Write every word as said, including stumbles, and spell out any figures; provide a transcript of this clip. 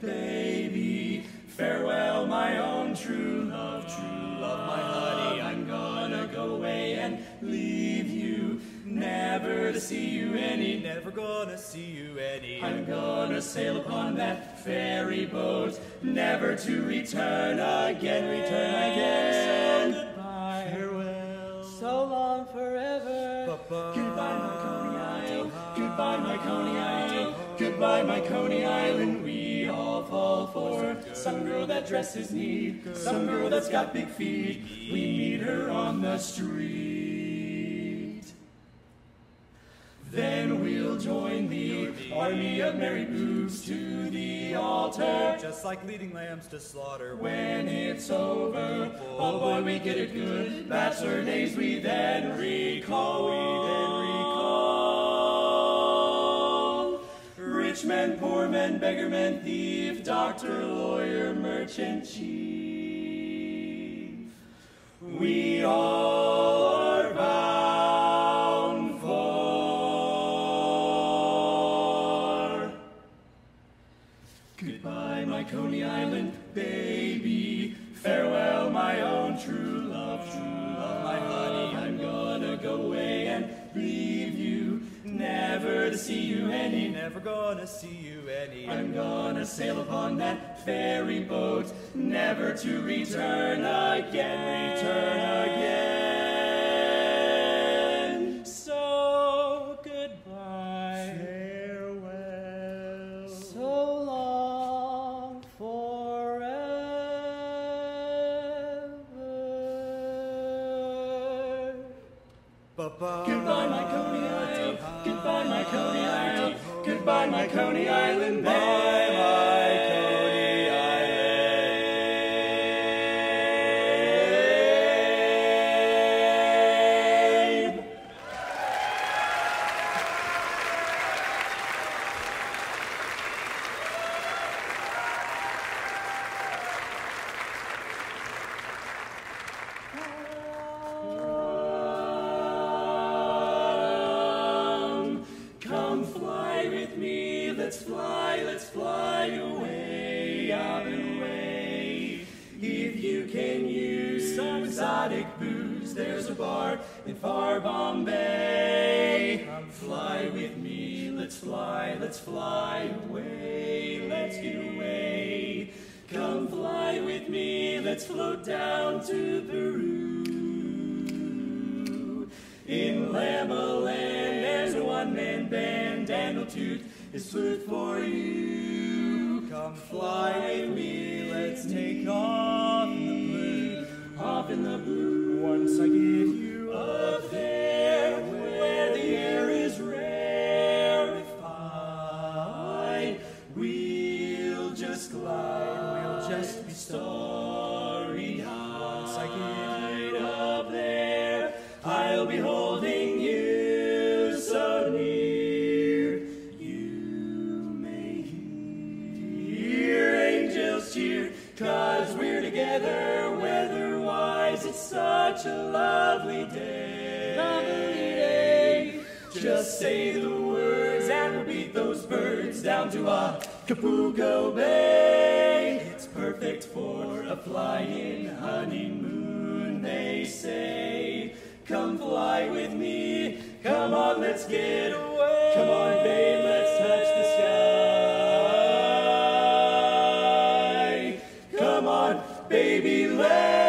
baby. Farewell, my own true love, true love, my honey. I'm gonna go away and leave you, never to see you any, Never gonna see you any. I'm gonna sail upon that ferry boat, never to return again, return again. So goodbye, Farewell. so long forever. Bye-bye. Goodbye, my Coney Island. Goodbye, my Coney Island. Goodbye, my Coney Island. We all fall for some girl that dresses neat, some girl that's got big feet. We meet her on the street. Then we'll join the army of merry boobs to the altar. Just like leading lambs to slaughter. When it's over, oh boy, we get it good. Bachelor days we then recall. We then recall. Rich men, poor men, beggar men, thief, doctor, lawyer, merchant, chief. We all are bound for. Goodbye, my Coney Island baby. Farewell, my own true love, true love, my honey. I'm gonna go away and leave you, never to see you any, Never gonna see you any. I'm gonna sail upon that ferry boat, never to return again, return again. So goodbye. Farewell. So long forever. Bye-bye. Goodbye, my Coney Island. Goodbye, my Coney Island. Goodbye, my Coney Island. Bye, my Coney Island. Come fly with me, let's fly, let's fly away, out and away. If you can use some exotic booze, there's a bar in far Bombay. Come fly with me, let's fly, let's fly away, let's get away. Come fly with me, let's float down to Peru. In Lamaland, there's a one-man band, and he'll toot his flute for you. Come fly with me, let's take off in the blue. Off in the blue, Once I get you up there, where the air is rarefied, we'll just glide, we'll just be starry-eyed. Once I get up there, I'll be holding you so near. You may hear angels cheer, 'cause we're together weather-wise. It's such a lovely day. Lovely day. Just say the words and we'll beat those birds down to Acapulco Bay. It's perfect for a flying honeymoon, they say. Come fly with me, come on, let's get away. Come on, babe, let's touch the sky. Come on, baby, let's